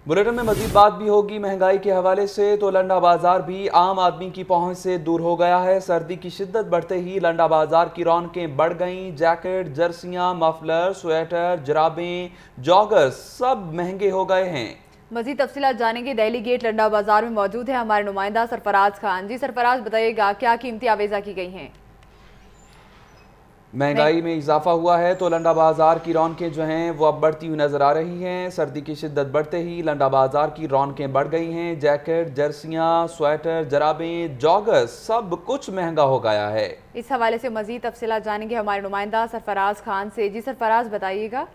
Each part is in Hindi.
बुलेटिन में मजीद बात भी होगी महंगाई के हवाले से। तो लंडा बाजार भी आम आदमी की पहुंच से दूर हो गया है। सर्दी की शिद्दत बढ़ते ही लंडा बाजार की रौनकें बढ़ गईं। जैकेट, जर्सियां, मफलर, स्वेटर, जराबें, जॉगर्स सब महंगे हो गए हैं। मजीद तफसीलात जानेंगे। दिल्ली गेट लंडा बाजार में मौजूद है हमारे नुमाइंदा सरफराज खान। जी सरफराज, बताइएगा क्या कीमती आवेजा की गई हैं? महंगाई में इजाफा हुआ है तो लंडा बाजार की रौनकें जो हैं वो अब बढ़ती हुई नजर आ रही हैं। सर्दी की शिद्दत बढ़ते ही लंडा बाजार की रौनकें बढ़ गई हैं। जैकेट, जर्सियां, स्वेटर, जराबें, जॉगर्स सब कुछ महंगा हो गया है। इस हवाले से मजीद तफसीलात जानेंगे हमारे नुमाइंदा सरफराज खान से। जी सरफराज, बताइएगा।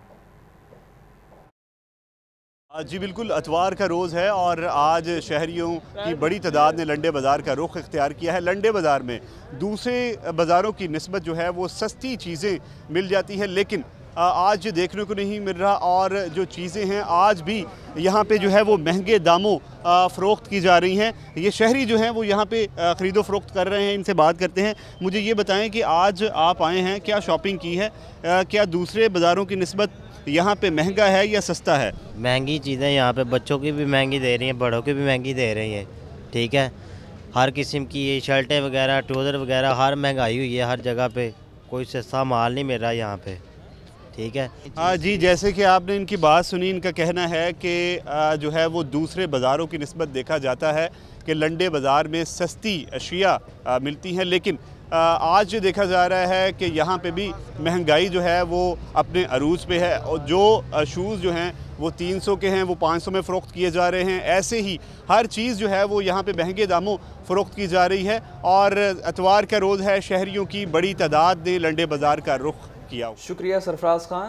जी बिल्कुल, अतवार का रोज़ है और आज शहरियों की बड़ी तादाद ने लंडे बाज़ार का रुख इख्तियार किया है। लंडे बाज़ार में दूसरे बाज़ारों की निस्बत जो है वो सस्ती चीज़ें मिल जाती हैं, लेकिन आज देखने को नहीं मिल रहा और जो चीज़ें हैं आज भी यहाँ पे जो है वो महंगे दामों फ़रोख्त की जा रही हैं। ये शहरी जो हैं वो यहाँ पे ख़रीदो फ़रोख्त कर रहे हैं। इनसे बात करते हैं। मुझे ये बताएं कि आज आप आए हैं, क्या शॉपिंग की है? क्या दूसरे बाज़ारों की निस्बत यहाँ पे महंगा है या सस्ता है? महंगी चीज़ें यहाँ पे बच्चों की भी महंगी दे रही हैं, बड़ों की भी महंगी दे रही हैं। ठीक है, हर किस्म की ये शर्टें वगैरह, ट्राउज़र वगैरह, हर महंगाई हुई है हर जगह पे। कोई सस्ता माल नहीं मिल रहा यहाँ पे। ठीक है। हाँ जी, जैसे कि आपने इनकी बात सुनी, इनका कहना है कि जो है वो दूसरे बाज़ारों की निस्बत देखा जाता है कि लंडे बाज़ार में सस्ती अशिया मिलती हैं, लेकिन आज जो देखा जा रहा है कि यहाँ पे भी महंगाई जो है वो अपने अरूज पे है और जो शूज़ जो हैं वो 300 के हैं वो 500 में फ़रोख्त किए जा रहे हैं। ऐसे ही हर चीज़ जो है वो यहाँ पे महंगे दामों फ़रोख्त की जा रही है और अतवार का रोज़ है, शहरियों की बड़ी तादाद ने लंडे बाज़ार का रुख किया। शुक्रिया सरफराज खान।